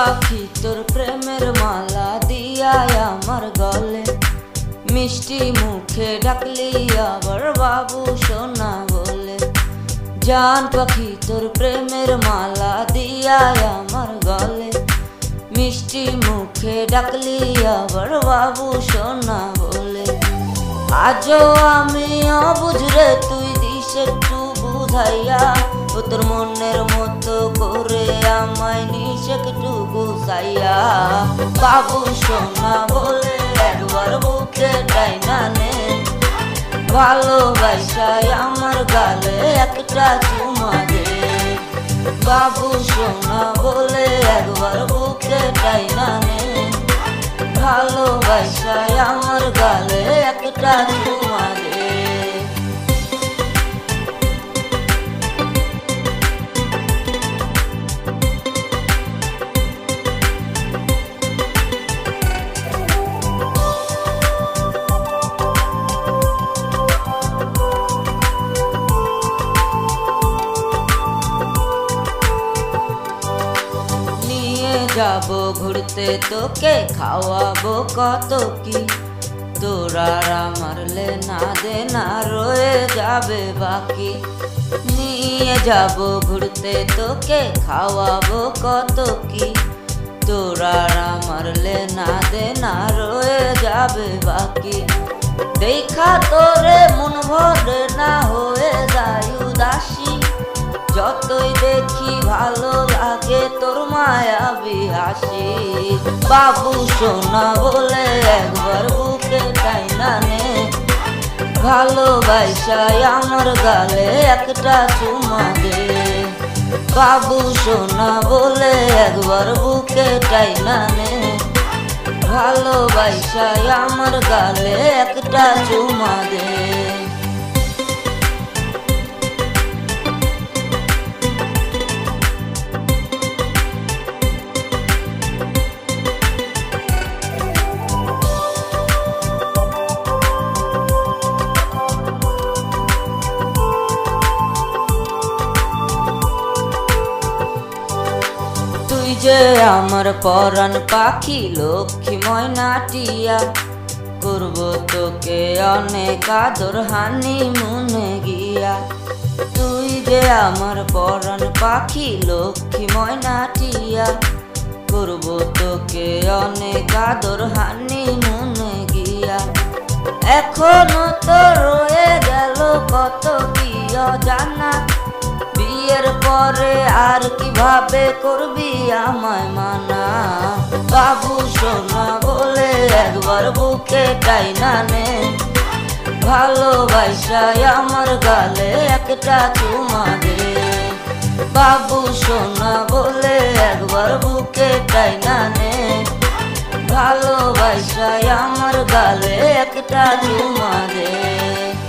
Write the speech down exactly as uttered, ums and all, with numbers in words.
পাখি তোর প্রেমের মালা দিয়ায় আমার গলে, মিষ্টি মুখে ডাকলি আবার বাবু সোনা বলে। জান পাখি তোর প্রেমের মালা দিয়ায় আমার গলে, মিষ্টি মুখে ডাকলি আবার বাবু সোনা বলে। আজও আমি অবুঝ রে তুই দিস একটু বুঝাইয়া, ও তোর মনের মতো করে আমায় নিস একটু গুছাইয়া। বাবু সোনা বলে একবার বুকে টাইনা নে, ভালোবাসায় আমার গালে একটা চুমা দে। বাবু সোনা বলে একবার বুকে টাইনা নে, ভালোবাসায় আমার গালে একটা চুমা দে। যাবো ঘুরতে তোকে খাওয়াবো কত কি, তোরা আমার লেনা দেনা রয়ে যাবে বাকি। নিয়ে যাবো ঘুরতে তোকে খাওয়াবো কত কি, তোরা আমার লেনা দেনা রয়ে যাবে বাকি। দেখা তোরে মন ভরে না হয়ে যায় উদাসী, যতই দেখি ভালো লাগে তোর মায়াবী হাসি। বাবু সোনা বলে একবার বুকে টাইনা নে, ভালোবাসায় আমার গালে একটা চুমা দে। বাবু সোনা বলে একবার বুকে টাইনা নে, ভালোবাসায় আমার গালে একটা চুমা দে। যে আমার পরাণ পাখি লক্ষ্মী ময়নাটিয়া, করবো তোকে অনেক আদর হানি মনে গিয়া। তুই যে আমার পরাণ পাখি লক্ষ্মী ময়নাটিয়া, করবো তোকে অনেক আদর হানি মনে গিয়া। এখনো তো রয়ে গেল কত কি অজানা, বিয়ের পরে আর কিভাবে করবি আমায় মানা। বাবু সোনা বলে একবার বুকে টাইনা নে, ভালোবাসায় আমার গালে একটা চুমা দে। বাবু সোনা বলে একবার বুকে টাইনা নে, ভালোবাসায় আমার গালে একটা চুমা দে।